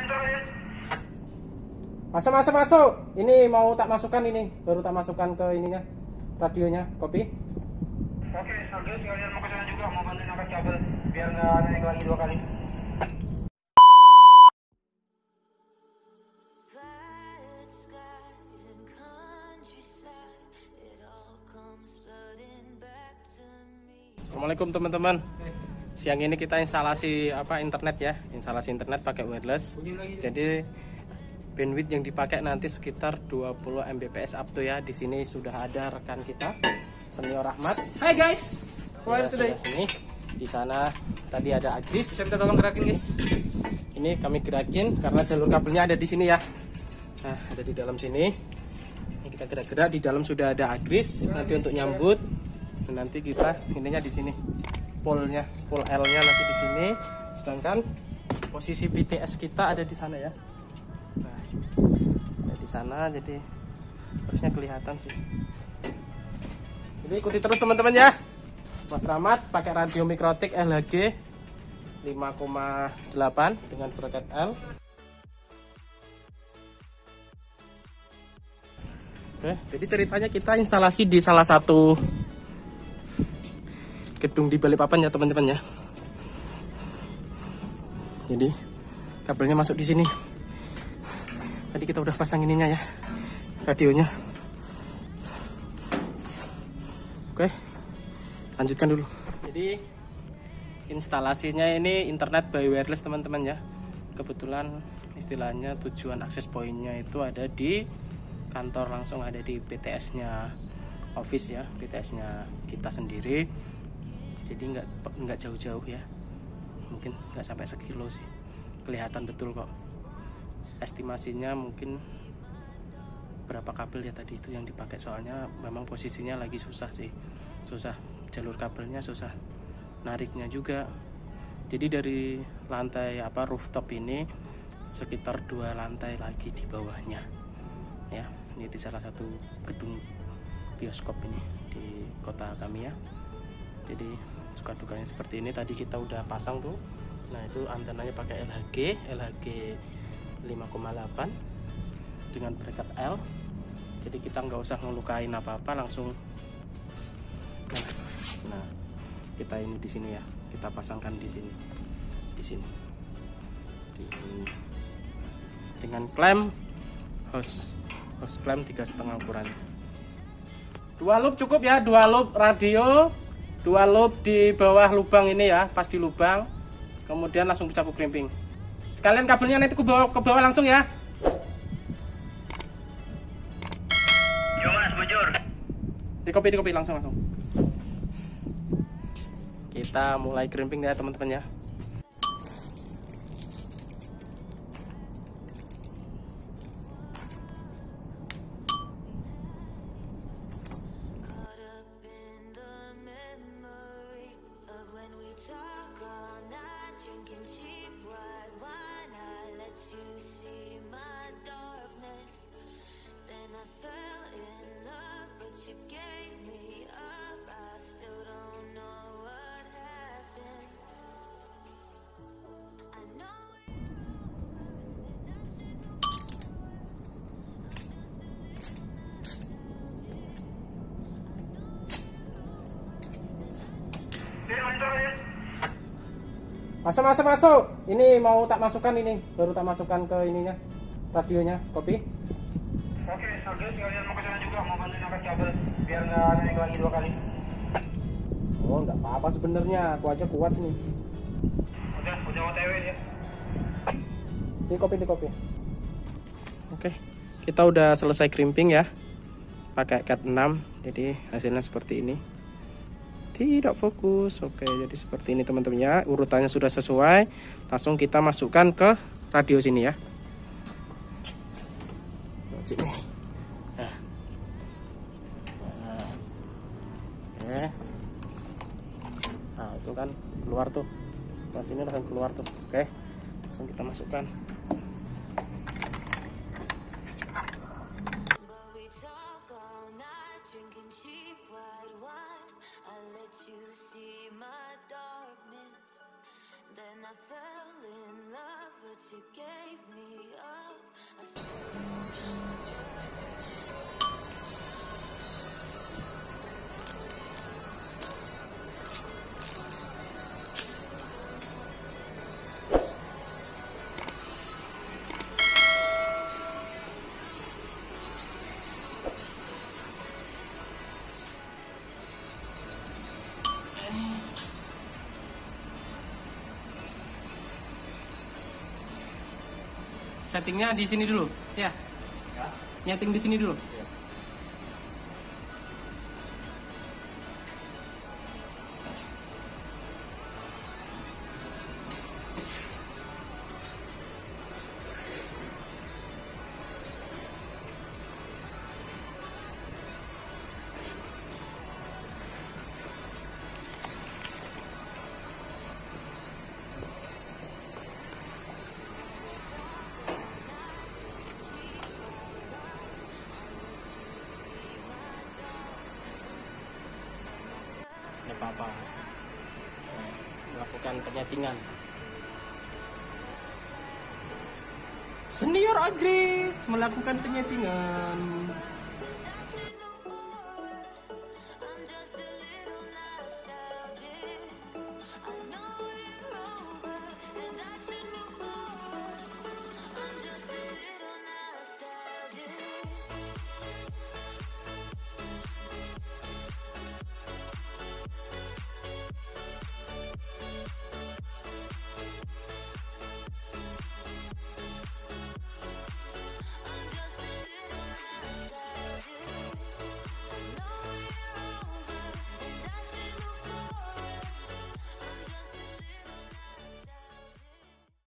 Masuk. Ini mau tak masukkan ini, baru tak masukkan ke ininya, radionya, kopi. Oke, Agus sekalian mau ke sana juga, mau bantuin angkat kabel biar nggak naik lagi 2 kali. Assalamualaikum teman-teman. Siang ini kita instalasi internet ya, instalasi internet pakai wireless. Jadi bandwidth yang dipakai nanti sekitar 20 Mbps up to ya. Di sini sudah ada rekan kita, Senior Rahmat. Hai guys, how are you today? Ini di sana tadi ada Agris. Bisa minta tolong gerakin guys. Ini kami gerakin karena jalur kabelnya ada di sini ya. Nah, ada di dalam sini. Ini kita gerak-gerak, di dalam sudah ada Agris. Nanti untuk nyambut, nanti kita ininya di sini. Pol L-nya nanti di sini. Sedangkan posisi BTS kita ada di sana ya. Nah, di sana, jadi harusnya kelihatan sih. Jadi ikuti terus teman-teman ya. Mas Rahmat pakai radio Mikrotik LHG 5,8 dengan bracket L. Oke, jadi ceritanya kita instalasi di salah satu gedung di Balikpapan ya teman-teman ya. Jadi kabelnya masuk di sini. Tadi kita udah pasang ininya ya, radionya. Oke, lanjutkan dulu. Jadi instalasinya ini internet by wireless teman-teman ya. Kebetulan istilahnya tujuan akses pointnya itu ada di kantor, langsung ada di BTS-nya office ya, BTS-nya kita sendiri. Jadi nggak jauh-jauh ya, mungkin nggak sampai sekilo sih, kelihatan betul kok. Estimasinya mungkin berapa kabel ya tadi itu yang dipakai, soalnya memang posisinya lagi susah sih, susah jalur kabelnya, susah nariknya juga. Jadi dari lantai rooftop ini sekitar 2 lantai lagi di bawahnya ya. Ini di salah satu gedung bioskop ini di kota kami ya. Jadi suka dukanya seperti ini. Tadi kita udah pasang tuh. Nah, itu antenanya pakai LHG 5,8 dengan bracket L. Jadi kita nggak usah ngelukain apa-apa, langsung. Nah, kita ini di sini ya. Kita pasangkan di sini. Di sini. Dengan klem hose klem 3,5 ukuran. 2 loop cukup ya, 2 loop radio, 2 loop di bawah lubang ini ya, pas di lubang. Kemudian langsung bisa krimping. Sekalian kabelnya nanti ke bawah langsung ya. Yo mas, bujur. Di kopi langsung. Kita mulai krimping ya teman-teman ya. Masuk. Ini mau tak masukkan ini, baru tak masukkan ke ininya, radionya, kopi. Oke, Agus sekalian mau ke sana juga, mau bantuin angkat kabel biar nggak naik lagi 2 kali. Oh, nggak apa-apa sebenarnya, aku aja kuat nih. Udah OTW ya. Di kopi. Oke, kita udah selesai crimping ya, pakai cat 6. Jadi hasilnya seperti ini. Tidak fokus. Oke, jadi seperti ini teman-teman ya. Urutannya sudah sesuai. Langsung kita masukkan ke radio sini ya. Sini. Nah. Oke. Nah, itu kan keluar tuh. Nah, sini akan keluar tuh. Oke. Langsung kita masukkan. Then I fell in love, but you gave me settingnya di sini dulu, ya. Nyeting di sini dulu. Apa-apa, melakukan penyetingan. Senior Agris melakukan penyetingan.